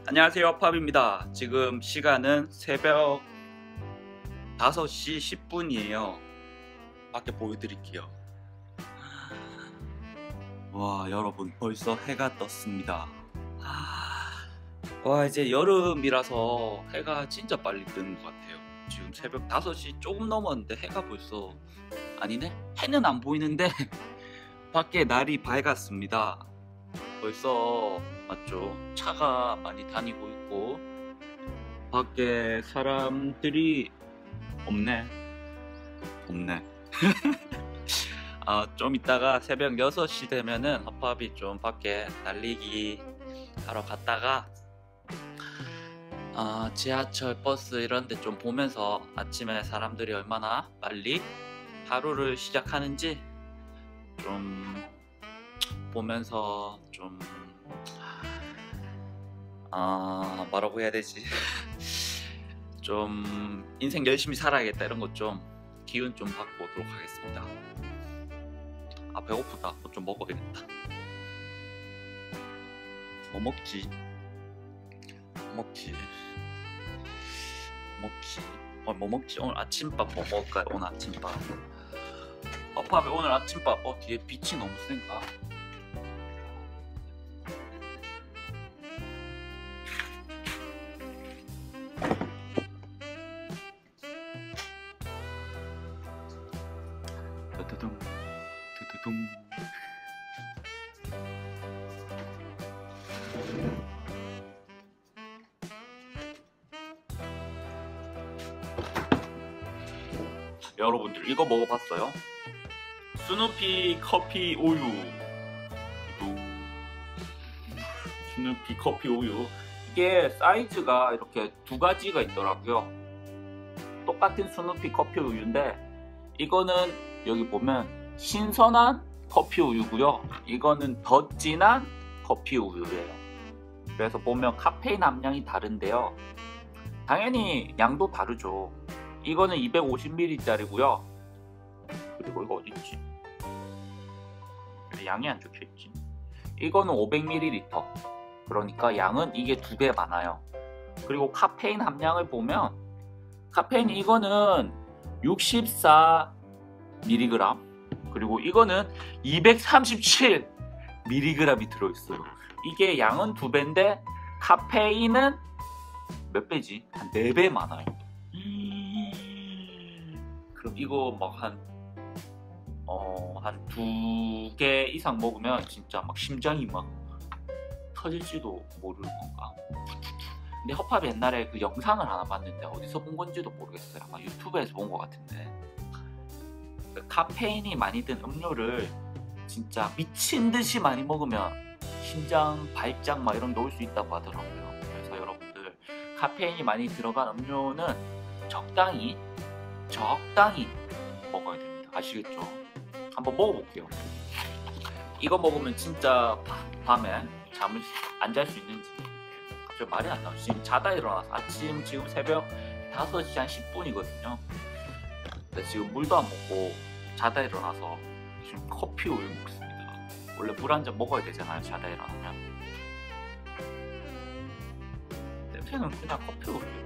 안녕하세요, 팝입니다. 지금 시간은 새벽 5시 10분이에요 밖에 보여드릴게요. 와, 여러분, 벌써 해가 떴습니다. 와, 이제 여름이라서 해가 진짜 빨리 뜨는 것 같아요. 지금 새벽 5시 조금 넘었는데 해가 벌써, 아니네? 해는 안 보이는데 밖에 날이 밝았습니다. 벌써 맞죠? 차가 많이 다니고 있고 밖에 사람들이 없네. 좀 이따가 새벽 6시 되면은 허팝이 좀 밖에 달리기 하러 갔다가 지하철, 버스 이런 데 좀 보면서 아침에 사람들이 얼마나 빨리 하루를 시작하는지 좀 보면서 좀 뭐라고 해야 되지? 좀 인생 열심히 살아야겠다 이런 것 좀 기운 좀 받고 오도록 하겠습니다. 배고프다. 뭐 좀 먹어야겠다. 뭐 먹지? 뭐 먹지? 오늘 아침밥 뭐 먹을까요? 오늘 아침밥 팝에 오늘 아침밥 뒤에 빛이 너무 센가? 두두둥 두두둥. 여러분들 이거 먹어봤어요? 스누피 커피 우유. 스누피 커피 우유. 이게 사이즈가 이렇게 두 가지가 있더라고요. 똑같은 스누피 커피 우유인데 이거는 여기 보면 신선한 커피 우유고요. 이거는 더 진한 커피 우유예요. 그래서 보면 카페인 함량이 다른데요. 당연히 양도 다르죠. 이거는 250ml 짜리고요. 그리고 이거 어딨지? 양이 안 적혀있지. 이거는 500ml. 그러니까 양은 이게 2배 많아요. 그리고 카페인 함량을 보면 카페인 이거는 64mg, 그리고 이거는 237mg이 들어있어요. 이게 양은 2배인데 카페인은 몇 배지? 한 4배 많아요. 그럼 이거 막 한 2개 이상 먹으면 진짜 막 심장이 막 터질지도 모르는 건가. 근데 허팝이 옛날에 그 영상을 하나 봤는데 어디서 본 건지도 모르겠어요. 아마 유튜브에서 본 것 같은데 그 카페인이 많이 든 음료를 진짜 미친 듯이 많이 먹으면 심장 발작 막 이런 게 올 수 있다고 하더라고요. 그래서 여러분들 카페인이 많이 들어간 음료는 적당히 먹어야 됩니다. 아시겠죠? 한번 먹어볼게요. 이거 먹으면 진짜 밤에 잠을 안 잘 수 있는지 갑자기 말이 안 나오죠. 지금 자다 일어나서 아침 지금 새벽 5시 한 10분이거든요. 근데 지금 물도 안 먹고 자다 일어나서 지금 커피 우유 먹습니다. 원래 물 한 잔 먹어야 되잖아요, 자다 일어나면. 냄새는 그냥 커피 우유예요.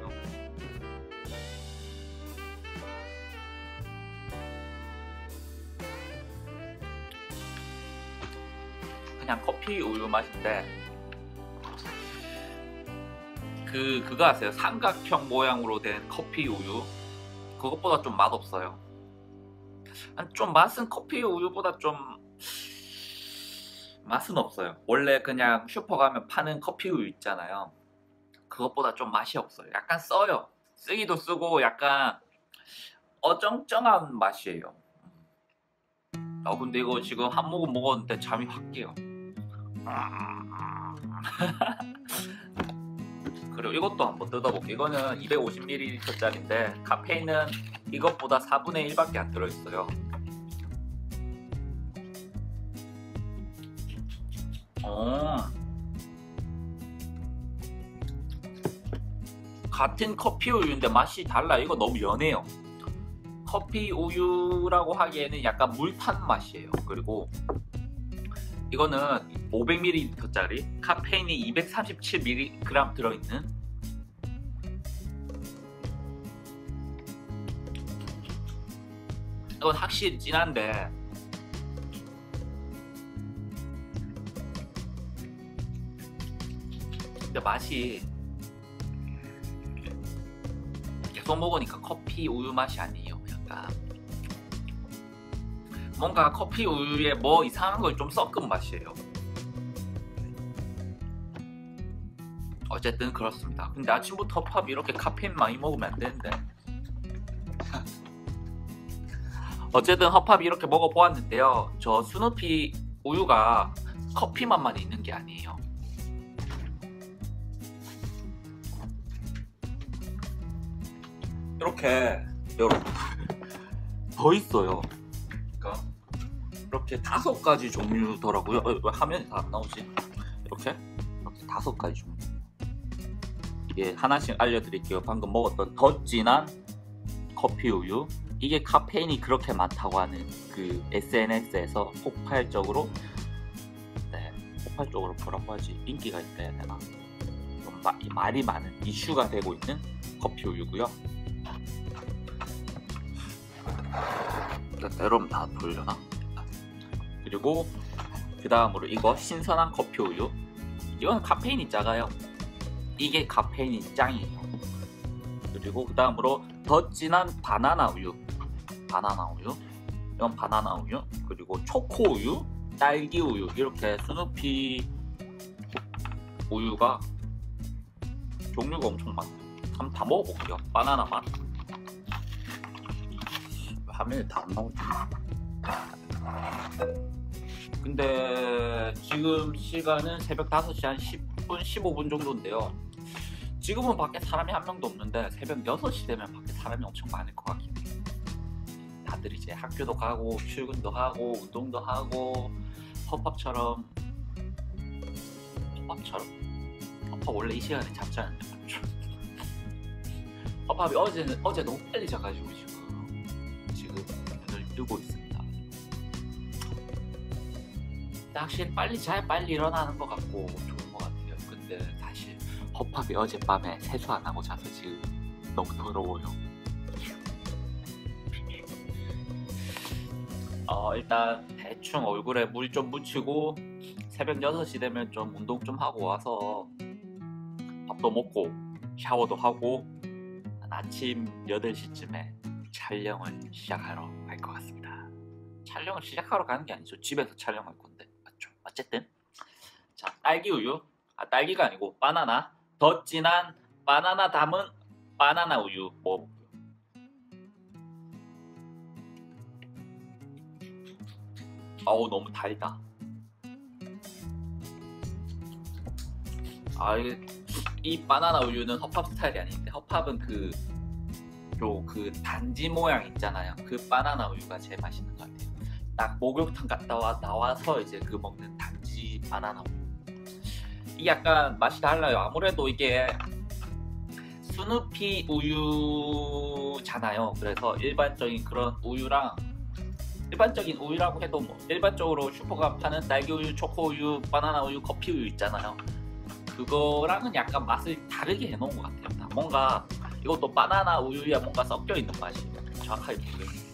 그냥 커피 우유 맛인데 그거 아세요? 삼각형 모양으로 된 커피 우유, 그것보다 좀 맛없어요. 좀 맛은 커피 우유보다 좀 맛은 없어요. 원래 그냥 슈퍼 가면 파는 커피 우유 있잖아요, 그것보다 좀 맛이 없어요. 약간 써요. 쓰기도 쓰고 약간 어정쩡한 맛이에요. 근데 이거 지금 한 모금 먹었는데 잠이 확 깨요. 그리고 이것도 한번 뜯어볼게요. 이거는 250ml 짜리인데 카페인은 이것보다 4분의 1밖에 안 들어있어요. 같은 커피 우유인데 맛이 달라요. 이거 너무 연해요. 커피 우유라고 하기에는 약간 물 탄 맛이에요. 그리고 이거는 500ml짜리 카페인이 237mg 들어있는 이건 확실히 진한데 근데 맛이 계속 먹으니까 커피 우유 맛이 아니에요. 약간 뭔가 커피 우유에 뭐 이상한 걸 좀 섞은 맛이에요. 어쨌든 그렇습니다. 근데 아침부터 팝 이렇게 카페인 많이 먹으면 안 되는데 어쨌든 허팝 이렇게 먹어보았는데요. 저 스누피 우유가 커피 맛만 있는 게 아니에요. 이렇게 여러분 더 있어요. 그러니까 이렇게 5가지 종류더라고요. 왜 화면이 다 안 나오지? 이렇게 5가지 종류. 이게 하나씩 알려드릴게요. 방금 먹었던 더 진한 커피 우유. 이게 카페인이 그렇게 많다고 하는 그 SNS에서 폭발적으로 폭발적으로 뭐라고 하지? 인기가 있다 해야 되나? 말이 많은 이슈가 되고 있는 커피 우유고요. 여러분 다 보이려나? 그리고 그 다음으로 이거 신선한 커피 우유. 이건 카페인이 작아요. 이게 카페인이 짱이에요. 그리고 그 다음으로 더 진한 바나나 우유. 이건 바나나 우유. 그리고 초코 우유, 딸기 우유. 이렇게 스누피 우유가 종류가 엄청 많아요. 한번 다 먹어볼게요. 바나나 맛. 화면에 다 안 나오지. 근데 지금 시간은 새벽 5시 한 10분, 15분 정도인데요. 지금은 밖에 사람이 한 명도 없는데 새벽 6시 되면 밖에 사람이 엄청 많을 것 같긴 해요. 다들 이제 학교도 가고 출근도 하고 운동도 하고 팝팝처럼 팝팝 원래 이 시간에 잠지 않는데 맞죠? 팝팝이 어제 너무 빨리 자가지고 지금 눈을 뜨고 있습니다. 확실히 빨리 자야 빨리 일어나는 것 같고 좋은 것 같아요. 근데 사실 팝팝이 어젯밤에 세수 안 하고 자서 지금 너무 더러워요. 일단 대충 얼굴에 물 좀 묻히고 새벽 6시 되면 좀 운동 좀 하고 와서 밥도 먹고 샤워도 하고 아침 8시쯤에 촬영을 시작하러 갈 것 같습니다. 촬영을 시작하러 가는 게 아니죠. 집에서 촬영할 건데 맞죠? 어쨌든 자, 딸기 우유 딸기가 아니고 바나나 더 진한 바나나 담은 바나나 우유 먹어볼게요. 어우 너무 달다. 이 바나나 우유는 허팝 스타일이 아닌데 허팝은 그 단지 모양 있잖아요. 그 바나나 우유가 제일 맛있는 것 같아요. 딱 목욕탕 갔다 나와서 이제 그 먹는 단지 바나나 우유. 이게 약간 맛이 달라요. 아무래도 이게 스누피 우유잖아요. 그래서 일반적인 그런 우유랑 일반적인 우유라고 해도 뭐 일반적으로 슈퍼가 파는 딸기 우유, 초코 우유, 바나나 우유, 커피 우유 있잖아요. 그거랑은 약간 맛을 다르게 해놓은 것 같아요. 뭔가 이것도 바나나 우유에 뭔가 섞여 있는 맛이 정확하게 모르겠어요.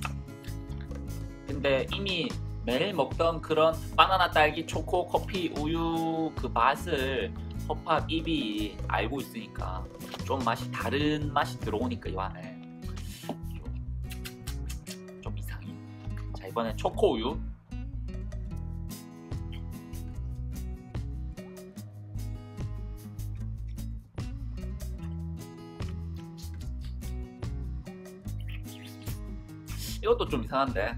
근데 이미 매일 먹던 그런 바나나, 딸기, 초코, 커피, 우유 그 맛을 허팝 입이 알고 있으니까 좀 맛이 다른 맛이 들어오니까 이 안에 좀 이상해. 자, 이번엔 초코 우유. 이것도 좀 이상한데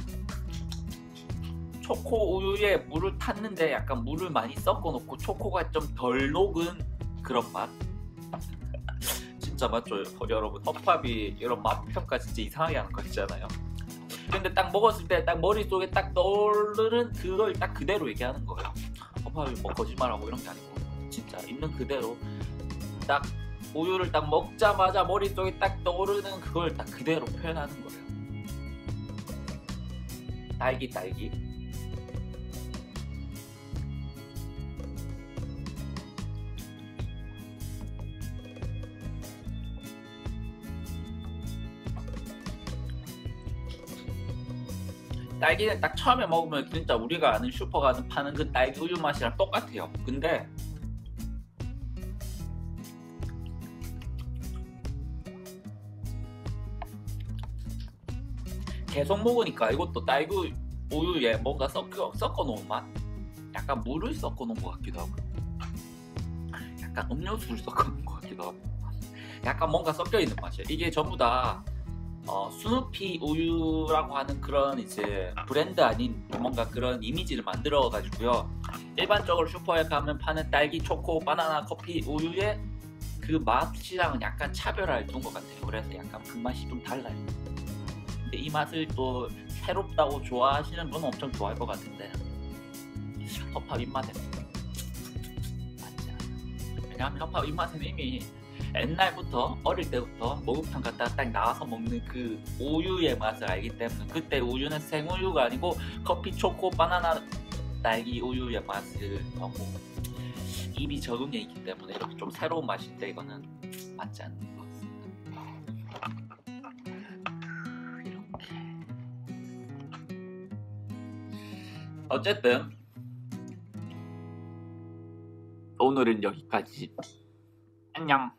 초코 우유에 물을 탔는데 약간 물을 많이 섞어 놓고 초코가 좀 덜 녹은 그런 맛. 진짜 맞죠 여러분? 허팝이 이런 맛 평가 진짜 이상하게 하는 거 있잖아요. 근데 딱 먹었을 때 딱 머릿속에 딱 떠오르는 그걸 딱 그대로 얘기하는 거예요. 허팝이 뭐 거짓말하고 이런 게 아니고 진짜 있는 그대로 딱 우유를 딱 먹자마자 머릿속에 딱 떠오르는 그걸 딱 그대로 표현하는 거예요. 딸기 딸기는 딱 처음에 먹으면 진짜 우리가 아는 슈퍼 가서 파는 그 딸기 우유 맛이랑 똑같아요. 근데 계속 먹으니까 이것도 딸기 우유에 뭔가 섞어 놓은 맛? 약간 물을 섞어 놓은 것 같기도 하고, 약간 음료수를 섞어 놓은 것 같기도 하고, 약간 뭔가 섞여 있는 맛이에요. 이게 전부 다 스누피 우유라고 하는 그런 이제 브랜드 아닌 뭔가 그런 이미지를 만들어 가지고요. 일반적으로 슈퍼에 가면 파는 딸기, 초코, 바나나, 커피 우유의 그 맛이랑은 약간 차별화를 둔 것 같아요. 그래서 약간 그 맛이 좀 달라요. 근데 이 맛을 또 새롭다고 좋아하시는 분은 엄청 좋아할 것 같은데 허팝 입맛에 맞지 않아. 왜냐하면 허팝 입맛은 이미 옛날부터 어릴 때부터 목욕탕 갔다가 딱 나와서 먹는 그 우유의 맛을 알기 때문에, 그때 우유는 생우유가 아니고 커피, 초코, 바나나, 딸기 우유의 맛을 너무 입이 적응해 있기 때문에 이렇게 좀 새로운 맛인데 이거는 맞지 않는 것 같습니다. 이렇게 어쨌든 오늘은 여기까지. 안녕.